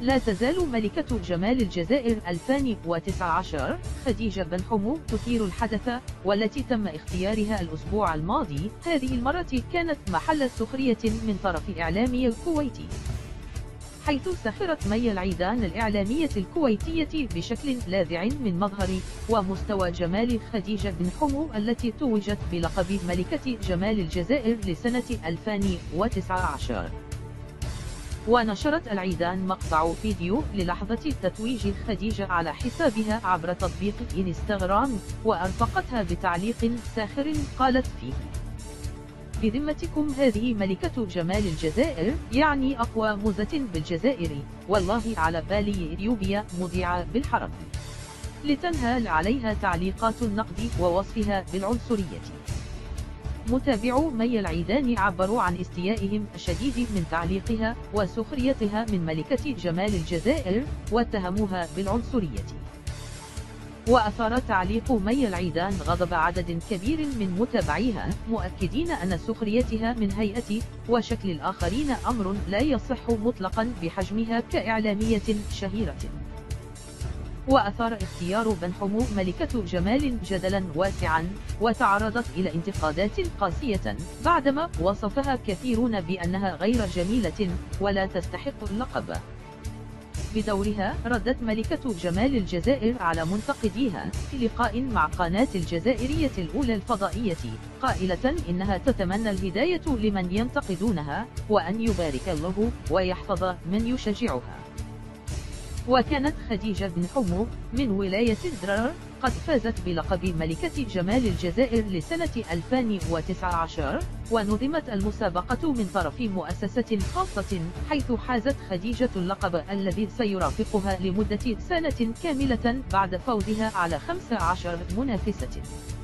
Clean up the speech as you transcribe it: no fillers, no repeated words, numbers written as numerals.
لا تزال ملكة جمال الجزائر 2019 خديجة بن حمو تثير الحدث، والتي تم اختيارها الأسبوع الماضي. هذه المرة كانت محل سخرية من طرف إعلامي كويتي، حيث سخرت مي العيدان الإعلامية الكويتية بشكل لاذع من مظهر ومستوى جمال خديجة بن حمو التي توجت بلقب ملكة جمال الجزائر لسنة 2019. ونشرت العيدان مقطع فيديو للحظة تتويج خديجة على حسابها عبر تطبيق إنستغرام، وأرفقتها بتعليق ساخر قالت فيه: بذمتكم هذه ملكة جمال الجزائر، يعني أقوى موزة بالجزائر، والله على بالي إثيوبيا مذيعة بالحرب، لتنهال عليها تعليقات النقد ووصفها بالعنصرية. متابعو مي العيدان عبروا عن استيائهم الشديد من تعليقها وسخريتها من ملكة جمال الجزائر، واتهموها بالعنصرية. وأثار تعليق مي العيدان غضب عدد كبير من متابعيها، مؤكدين أن سخريتها من هيئة وشكل الآخرين أمر لا يصح مطلقا بحجمها كإعلامية شهيرة. وأثار اختيار بن حمو ملكة جمال جدلا واسعا، وتعرضت إلى انتقادات قاسية بعدما وصفها كثيرون بأنها غير جميلة ولا تستحق اللقب. بدورها ردت ملكة جمال الجزائر على منتقديها في لقاء مع قناة الجزائرية الأولى الفضائية، قائلة إنها تتمنى الهداية لمن ينتقدونها، وأن يبارك الله ويحفظ من يشجعها. وكانت خديجة بن حمو من ولاية الدرر قد فازت بلقب ملكة جمال الجزائر لسنة 2019، ونظمت المسابقة من طرف مؤسسة خاصة، حيث حازت خديجة اللقب الذي سيرافقها لمدة سنة كاملة بعد فوزها على 15 منافسة.